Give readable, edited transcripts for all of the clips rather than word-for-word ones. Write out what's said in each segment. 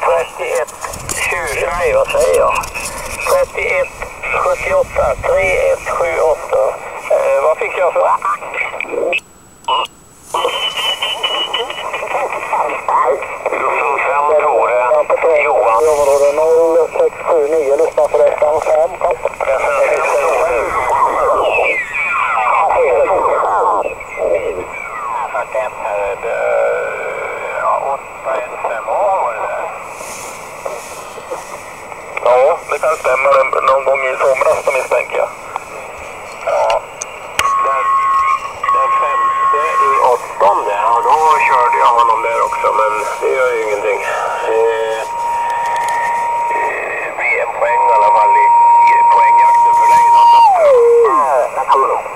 31 20, nej vad säger jag? 31 78 3178. Vad fick jag för? Johan. 0679, lyssna på det. 5, kom. Ja, det kan stämma någon gång i somras som misstänker jag. Ja. Den 5:e i 8:e, ja då körde jag honom där också, men det gör ju ingenting. Det blir en poäng i alla fall i poängjakten för dig då. Det kommer nog.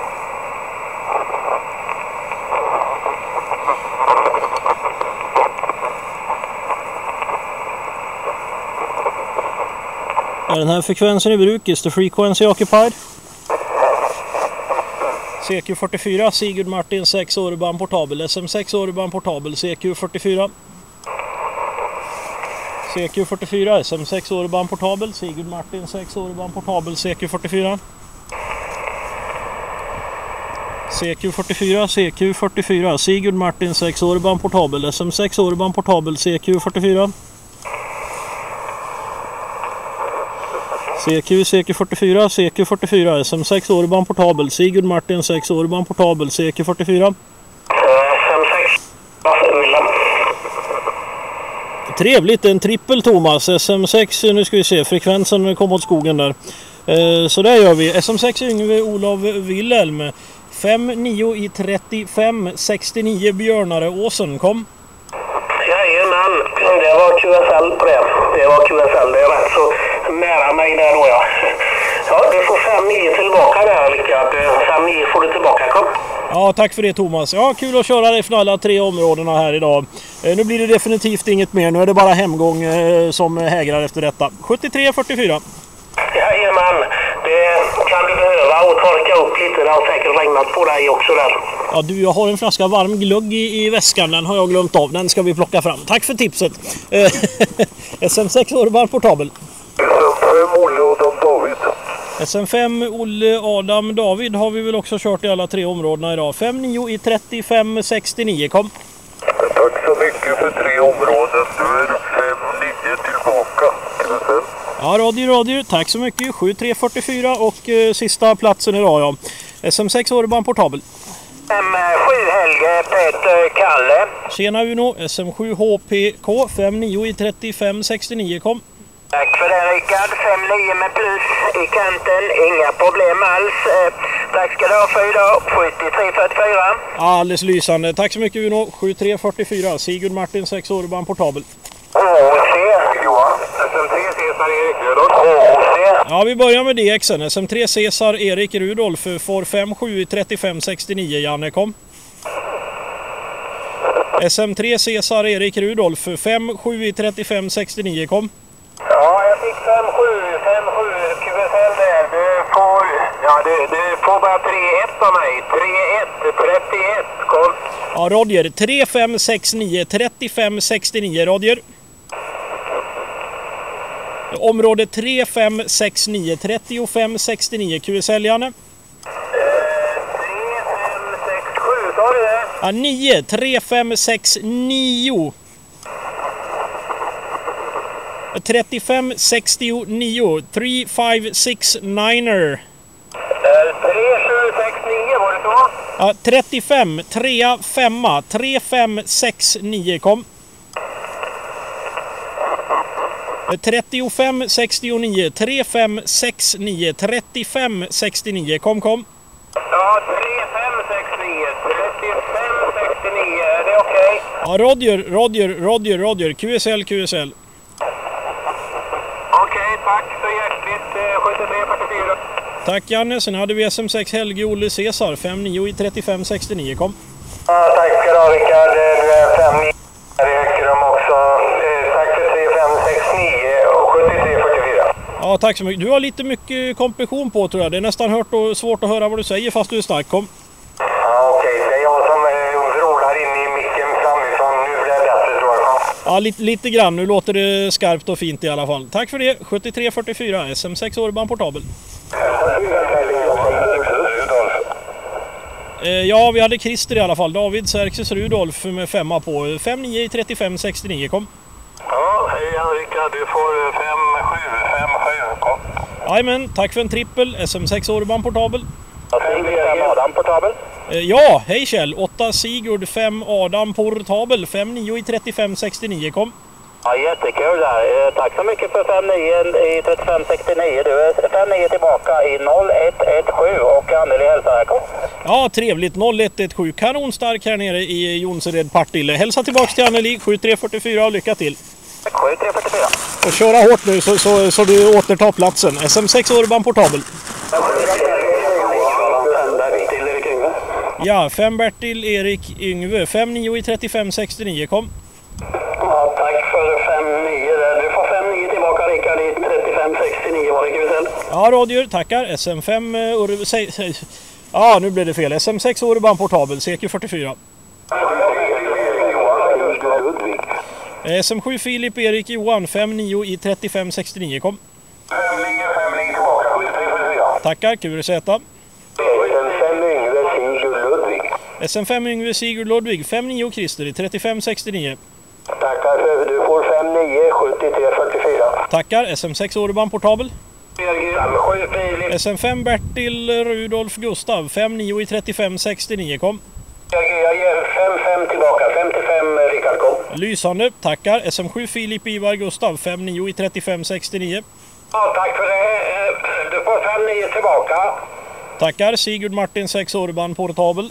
Är den här frekvensen i bruk? Is the frequency occupied? CQ44, Sigurd Martin 6 Urban Portabel, SM6 Urban Portabel, CQ44. CQ44, SM6 Urban Portabel, Sigurd Martin 6 Urban Portabel, CQ44. CQ44, CQ44, Sigurd Martin 6 Urban Portabel, SM6 Urban Portabel, CQ44. CQ44, CQ44, SM6 Urban Portabel, Sigurd Martin 6 Urban Portabel, CQ44. SM6, Trevligt, en trippel Thomas, SM6, nu ska vi se, frekvensen kom åt skogen där. Så där gör vi, SM6 Yngve Olof Wilhelm, 5-9 i 35-69 Björnare Åsen, kom. Jajamän, det var QSL på det. Det var QSL, det är rätt så nära mig där då ja. Ja, du får 5-9 tillbaka där Rickard. 5-9 får du tillbaka, kom. Ja, tack för det Thomas. Ja, kul att köra dig från alla 3 områdena här idag. Nu blir det definitivt inget mer. Nu är det bara hemgång som hägrar efter detta. 73-44. Jajamän, det kan du behöva och torka upp lite. Det har säkert regnat på dig också där. Ja du, jag har en flaska varm glögg i väskan. Den har jag glömt av. Den ska vi plocka fram. Tack för tipset. SM6 Urban Portabel. SM5 Olle Adam David. SM5 Olle Adam David har vi väl också kört i alla 3 områdena idag. 5-9 i 35-69, kom. Tack så mycket för 3 områden. Du är 5-9 tillbaka. Ja, radio. Tack så mycket. 7-3-44 och sista platsen idag, ja. SM6 Urban Portabel. SM7 Helge Peter Kalle. Tjena Uno, SM7 HPK 5-9 i 35-69, kom. Tack för det Rickard, 5-9 med plus i kanten, inga problem alls. Tack ska du ha för idag, 73-44. Alldeles lysande, tack så mycket Uno, 7-3-44, Sigurd Martin 6 Urban Portabel. HC Johan, SM3 Cesar Erik Rudolf. HC. Ja, vi börjar med DXen, SM3 Cesar Erik Rudolf får 5-7 i 35-69, Janne, kom. SM3 Cesar Erik Rudolf 5-7 i 35-69, kom. Ja, jag fick 5-7 QSL där. Du får bara 3-1 av mig. 3-1, 31, kom. Ja, Roger, 3-5-6-9, 35-69, Roger. Område 3-5-6-9, 35-69, QSL, Janne. 3-5-6-7, sa du det? Ja, 9, 3-5-6-9. 35-69, 3-5-6-9er. 3-7-6-9, var det så? Ja, 35, 3-5, 3-5-6-9, kom. 35-69, 3-5-6-9, 35-69, kom. Ja, 3-5-6-9, 35-69, är det okej? Ja, Roger, QSL. Okej, tack så hjärtligt, 73-44. Tack Janne, sen hade vi SM6 Helge Olle Cesar, 5-9 i 35-69, kom. Ja, tack ska du ha Rickard, du är 5-9, det räcker de också. Tack för 3-5-6-9 och 73-44. Ja, tack så mycket. Du har lite mycket kompression på tror jag. Det är nästan hört och svårt att höra vad du säger fast du är stark, kom. Ja, okej, det är jag som vrålar in i micken framifrån. Nu blir det bättre tror jag. Ja, lite grann. Nu låter det skarpt och fint i alla fall. Tack för det. 7344 SM6 Urban portabel. Ja, vi hade Christer i alla fall. David Serkses Rudolf med 5 på. 5-9 i 35-69. Kom. Ja, hej Henrika. Du får 5-7. Kom. Jajamän, tack för en trippel. SM6 Urban portabel. 5 Adam portabel. Ja, hej Kjell. 8 Sigurd, 5 Adam portabel. 5-9 i 35-69. Kom. Ja, jättekul där. Tack så mycket för 5-9 i 35-69. Du är 5-9 tillbaka i 0117 och Anneli hälsar här. Kom. Ja, trevligt. 0117. Kanonstark här nere i Jonsered Partille. Hälsa tillbaks till Anneli. 7344 och lycka till. 7344. Och köra hårt nu så du återtar platsen. SM6 Urban portabel. Ja, 5 Bertil Erik Yngve. 5-9 i 35-69. Kom. Ja, tack för 5-9 där. Du får 5-9 tillbaka Rickard i 35-69. Var det kul? Ja, Radier, tackar. SM5 ja, nu blev det fel. SM6 Urban portabel. CQ44. SM7 Filip Erik Johan. 5-9 i 35-69. Kom. 5-9 tillbaka. 7344. Tackar, QRZ. SM5 Yngve Sigurd Ludvig. 5-9 Christer i 35-69. Tackar för du får 5-9 73-44. Tackar. SM6 Urban portabel. 5-7 Filip. SM5 Bertil Rudolf Gustav. 5-9 i 35-69. Kom. Jag ger 5-5 tillbaka. 55 Rickard kom. Lysande, tackar. SM7 Filip Ivar Gustav. 5-9 i 35-69. Ja, tack för det. Du får 5-9 tillbaka. Tackar. Sigurd Martin 6 Urban portabel.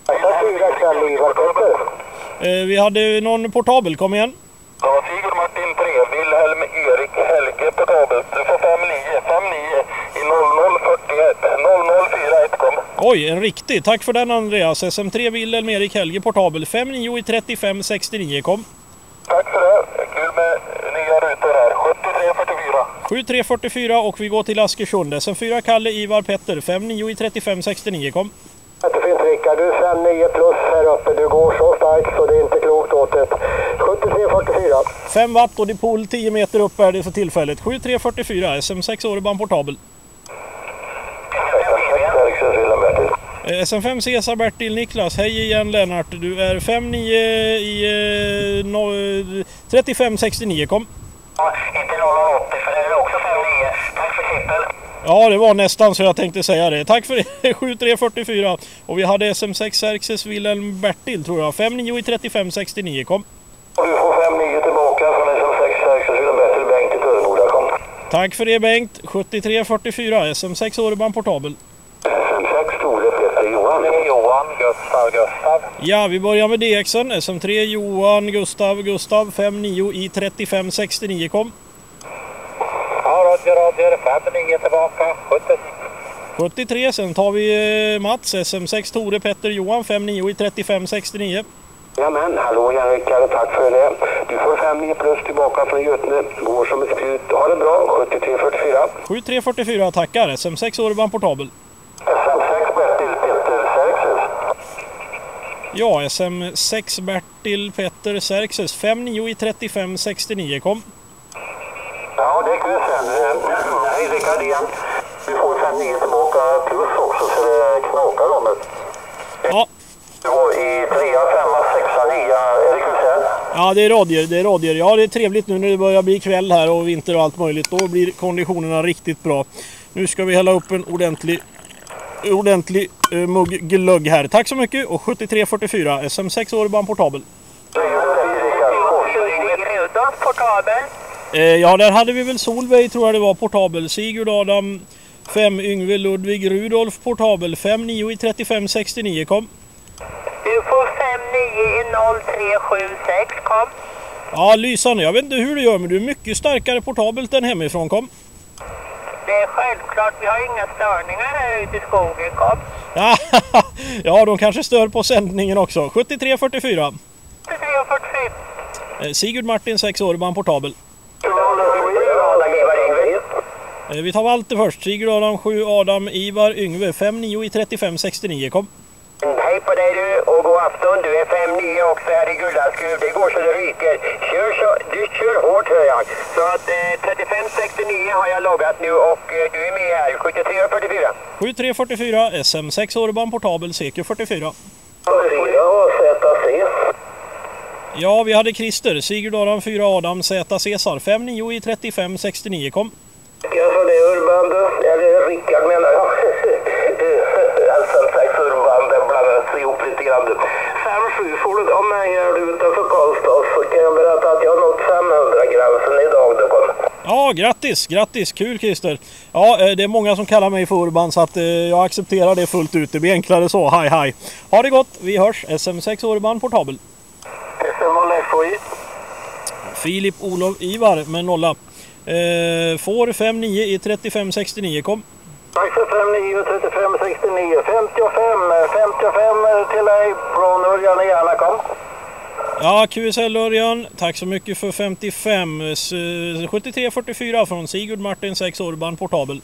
Vi hade någon portabel, kom igen. Ja, Sigurd Martin 3, Wilhelm Erik Helge portabel. Du får 5-9 i 0041, 0041 kom. Oj, en riktig. Tack för den Andreas. SM3 Wilhelm Erik Helge portabel. 5-9 i 35-69 kom. Tack för det. Kul med nya rutor här. 7344. 7344 och vi går till Askersund. SM4 Kalle Ivar Petter. 5-9 i 35-69 kom. Jättefint Rickard, du är 5-9 plus här uppe. Du går så starkt så det är inte klokt åt det. 7344. 5 watt och dipol 10 meter upp är det för tillfället. 7344 SM6 Urban portabel. SM5 Cesar Bertil Niklas. Hej igen Lennart. Du är 5-9 i 35-69 kom. Ja, inte 080 för det är också 5-9. Tack för trippel. Ja, det var nästan så jag tänkte säga det. Tack för det. 7344. Och vi hade SM6 Serkses Wilhelm Bertil tror jag. 5-9 i 35-69 kom. Och du får 5-9 tillbaka från SM6 Serkses Wilhelm Bertil. Bengt i Töreboda kom. Tack för det Bengt. 7344 SM6 Urban portabel. SM6 Tore Peter Johan. Johan Gustav. Ja, vi börjar med DXen. SM3 Johan Gustav 5-9 i 35-69 kom. Ja, Roger. 5-9 tillbaka. 73, sen tar vi Mats. SM6 Tore Petter Johan. 5-9 i 35-69. Jamen, hallå igen Rickard, tack för det. Du får 5-9 plus tillbaka från Götene. Går som ett spjut. Ha det bra. 7344. 7344, tackar. SM6 Urban portabel. SM6 Bertil Peter Serkses. Ja, SM6 Bertil Petter Serkses. 5-9 i 35-69 kom. Ja, det kan jag säga. Hej Rickard igen. Du får 5-9 tillbaka plus också så det knakar om det. Ja. Du var i 3, 5, 6, 9. Är det kul sen? Ja, det är Rodier. Ja, det är trevligt nu när det börjar bli kväll här och vinter och allt möjligt. Då blir konditionerna riktigt bra. Nu ska vi hälla upp en ordentlig mugg glögg här. Tack så mycket och 7344 SM6 Urban portabel. Ja, där hade vi väl Solveig tror jag det var portabel. Sigurd Adam 5 Yngve Ludvig Rudolf portabel. 5-9 i 35-69 kom. Du får 5-9 i 0376 kom. Ja, lysande. Jag vet inte hur du gör men du är mycket starkare portabelt än hemifrån kom. Det är självklart, vi har inga störningar här ute i skogen kom. Ja, de kanske stör på sändningen också. 7344. 7344. Sigurd Martin 6 Urban portabel. Vi tar Walter först. Sigurd Adam 7 Adam Ivar Yngve 5-9 i 35-69 kom. Hej på dig du och god afton. Du är 5-9 också här i Gullaskruv. Det går så det ryker. Du kör hårt hör jag. Så att 3569 har jag loggat nu och du är med här. 7344. 7344 SM6 Urban portabel CQ44. ZC. Ja, vi hade Christer, Sigurd Adam 4 Adam, Z Cesar 5-9 i 3569 kom. Alltså det är Urban du, eller Rickard menar jag. SM6 Urban, det blandades ihop lite grann du. 5-7 får du av mig här utanför Karlstad så kan jag berätta att jag har nått 500-gränsen idag du kommer. Ja, grattis, kul Christer. Ja, det är många som kallar mig för Urban så att jag accepterar det fullt ut. Det blir enklare så, hej. Ha det gott, vi hörs. SM6 Urban portabel. SM0FOI. Filip Olof Ivar med nolla. Får 5-9 i 3569 kom. Tack för 5-9 och 3569. 55 till dig från Örjan i Järna kom. Ja, QSL Örjan, tack så mycket för 55. 7344 från Sigurd Martin 6 Urban portabel.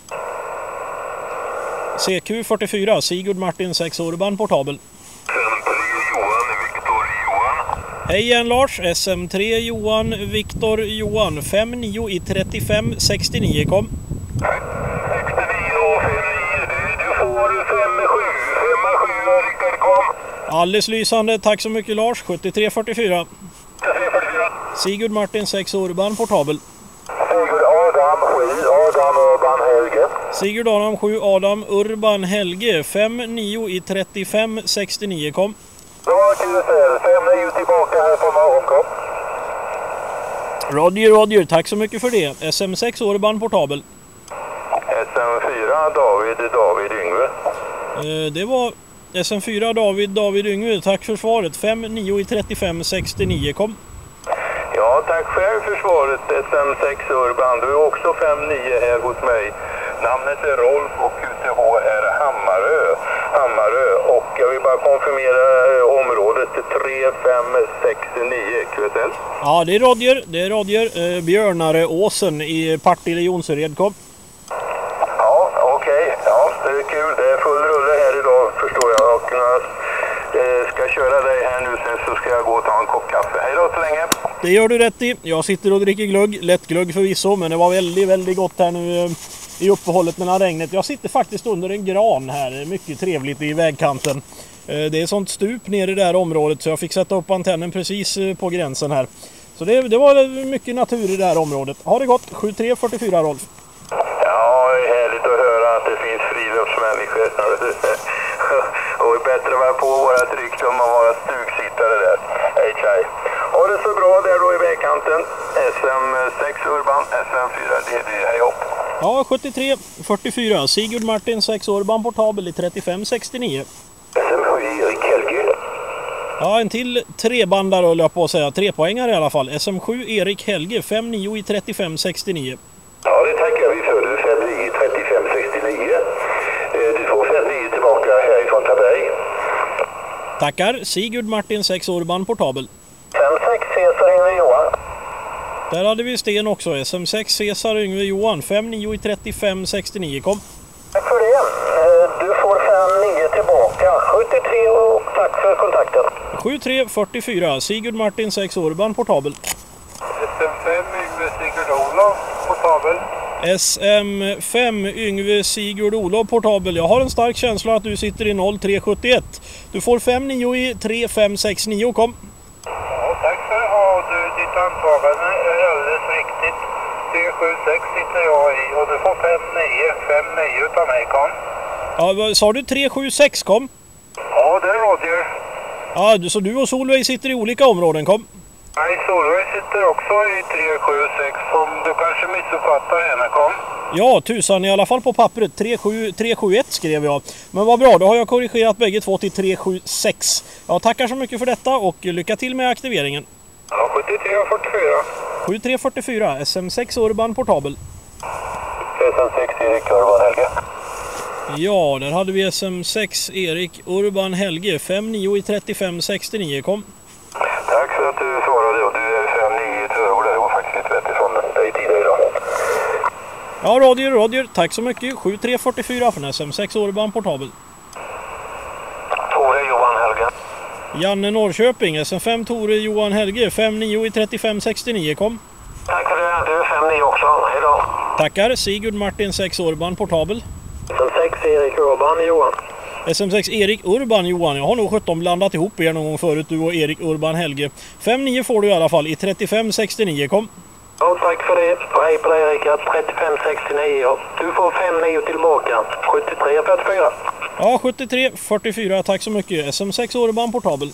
CQ44 Sigurd Martin 6 Urban portabel. Hej igen Lars, SM3 Johan, Viktor Johan, 5-9 i 3569 kom. 69 och 59, du får 5-7 Rickard kom. Alldeles lysande, tack så mycket Lars, 7344. 7344. Sigurd Martin 6 Urban portabel. Sigurd Adam 7, Adam Urban Helge. Sigurd Adam 7 Adam Urban Helge, 5-9 i 3569 kom. Bra QSL, 5-9 tillbaka här på morgonkom. Roger, tack så mycket för det. SM6 Urban portabel. SM4 David Yngve. Det var SM4 David Yngve, tack för svaret. 5-9 i 3569 kom. Ja, tack själv för svaret. SM6 Urban, du är också 5-9 här hos mig. Namnet är Rolf och QTH är Hammarö och jag vill bara konfirmera området 3569 QSL. Ja, det är Roger. Björnareåsen i Partille Jonsered kom. Ja, okej. Ja, det är kul. Det är full rulle här idag förstår jag. Och ska köra dig här nu sen så ska jag gå och ta en kopp kaffe. Hej då så länge. Det gör du rätt i. Jag sitter och dricker glögg. Lättglögg förvisso, men det var väldigt gott här nu i uppehållet mellan regnet. Jag sitter faktiskt under en gran här. Mycket trevligt i vägkanten. Det är sånt stup ner i det här området så jag fick sätta upp antennen precis på gränsen här. Så det var mycket natur i det här området. Ha det gott. 7344 Rolf. Ja, det är härligt att höra att det finns friluftsmänniskor. Och det är bättre att vara på vårat rykte om att vara stugsittare där. Hej. Ha det så bra där då i vägkanten. SM6 Urban, SM4 DD, hej hopp. Ja, 7344. Sigurd Martin 6 Urban portabel i 3569. SM7 Erik Helge. Ja, en till trebandare höll jag på att säga. 3-poängare i alla fall. SM7 Erik Helge, 5-9 i 3569. Ja, det tackar vi för. Du 5-9 i 3569. Du får 5-9 tillbaka härifrån Taberg. Tackar. Sigurd Martin 6 Urban portabel. 5-6 Cesar Yngve Johan. Där hade vi Sten också. SM6 Cesar Yngve Johan, 5-9 i 3569 kom. Tack för det. Du får 5-9 tillbaka. 73 och tack för kontakten. 7344. Sigurd Martin 6 Urban portabel. SM5 Yngve Sigurd Olof portabel. SM5 Yngve Sigurd Olof portabel. Jag har en stark känsla att du sitter i 0371. Du får 5-9 i 3569 kom. Ja, tack för det. Ja, ditt antagande är alldeles riktigt. 376 sitter jag i och du får 5-9 utav mig kom. Ja, sa du 376 kom? Ja, det är Roger. Ja, så du och Solveig sitter i olika områden kom? Nej, Solveig sitter också i 376 som du kanske missuppfattar henne kom. Ja, tusan i alla fall på pappret. 371 skrev jag. Men vad bra, då har jag korrigerat bägge två till 376. Ja, tackar så mycket för detta och lycka till med aktiveringen. Ja, 7344. 7344, SM6 Urban portabel. SM6 Erik Urban Helge. Ja, där hade vi SM6 Erik Urban Helge, 5-9 i 3569 kom. Tack för att du svarade och du är 5-9 tror jag. Det var faktiskt lite bättre från dig tidigare idag. Ja, Roger, tack så mycket. 7344 från SM6 Urban portabel. Tore Johan. Janne Norrköping, SM5 Tore Johan Helge, 5-9 i 35-69, kom. Tack för det, du är 5-9 också, hejdå. Tackar, Sigurd Martin 6 Urban portabel. SM6 Erik Urban Johan. SM6 Erik Urban Johan, jag har nog 17 blandat ihop er någon gång förut, du och Erik Urban Helge. 5-9 får du i alla fall i 35-69, kom. Ja, tack för det. Hej på dig Rickard, 35-69. Du får 5-9 tillbaka, 73-44. Ja, 73-44, tack så mycket. SM6 Urban portabel.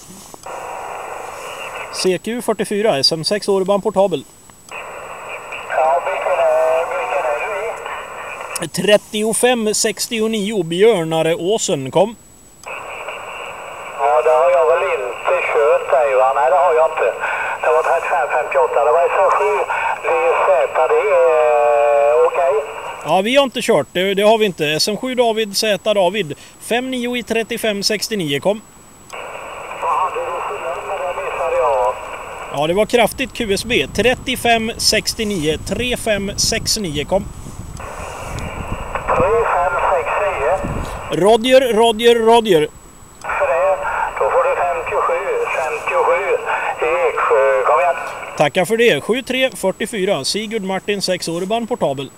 CQ44, SM6 Urban portabel. Ja, vilken är du i? 35-69 Björnareåsen, kom. Ja, det har jag väl inte kört, säger han. Nej, det har jag inte. Det var 35-58, det var SM7 VZ, det är okej. Ja, vi har inte kört, det har vi inte. SM7 David Z David, 5-9 i 35-69, kom. Jaha, det missade jag. Ja, det var kraftigt QSB, 35-69, 35-69, kom. 3569. Roger. För det, då får du 57 i Eksjö. Kom igen. Tackar för det. 73-44, Sigurd Martin 6 Urban portabel.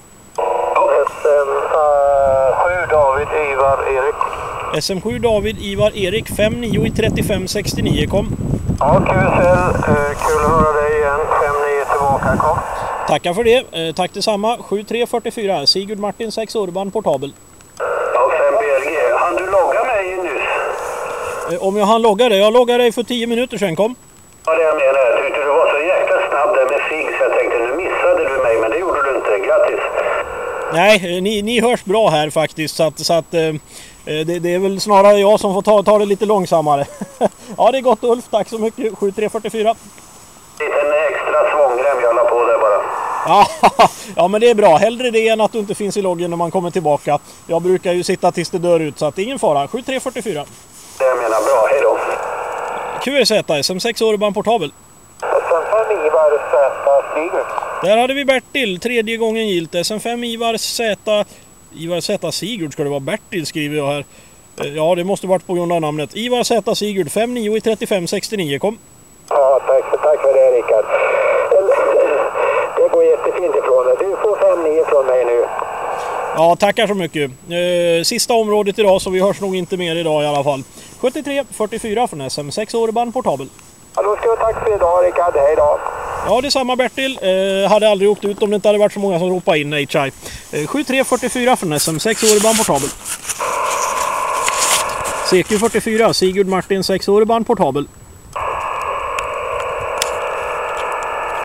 SM7 David Ivar Erik. SM7 David Ivar Erik, 5-9 i 35-69, kom. Ja, QSL, kul att höra dig igen. 5-9 tillbaka, kom. Tackar för det. Tack detsamma. 73-44, Sigurd Martin 6 Urban portabel. Ja, 5 BLG. Han du logga mig nyss? Om jag hann logga det? Jag loggade dig för 10 minuter sedan, kom. Ja, det jag menar. Jag tyckte du var så jäkla snabb där med sig, så jag tänkte nu missade du mig, men det gjorde du inte. Grattis! Nej, ni hörs bra här faktiskt, så att det är väl snarare jag som får ta det lite långsammare. Ja, det är gott Ulf, tack så mycket. 73-44. En extra svångrem jag la på där bara. Ja, men det är bra. Hellre det än att du inte finns i loggen när man kommer tillbaka. Jag brukar ju sitta tills det dör ut, så att ingen fara. 73-44. Det jag menar, bra. Hej då. QRZ, SM6 Urban portabel. SM5 Ivar Z Sigurd. Där hade vi Bertil, tredje gången gilt. SM5 Ivar Z Sigurd ska det vara. Bertil skriver jag här. Ja, det måste varit på grund av namnet. Ivar Z Sigurd, 5-9 i 35-69, kom. Ja, tack för det Rickard. Det går jättefint ifrån dig. Du får 5-9 från mig nu. Ja, tackar så mycket. Sista området idag, så vi hörs nog inte mer idag i alla fall. 73-44 från SM6 Urban portabel. Ja, då ska jag tack för idag Rickard. Hej då. Ja, det är samma Bertil. Hade aldrig åkt ut om det inte hade varit så många som ropade in HI. 73-44 från SM6 Urban portabel. CQ44, Sigurd Martin 6 Urban portabel.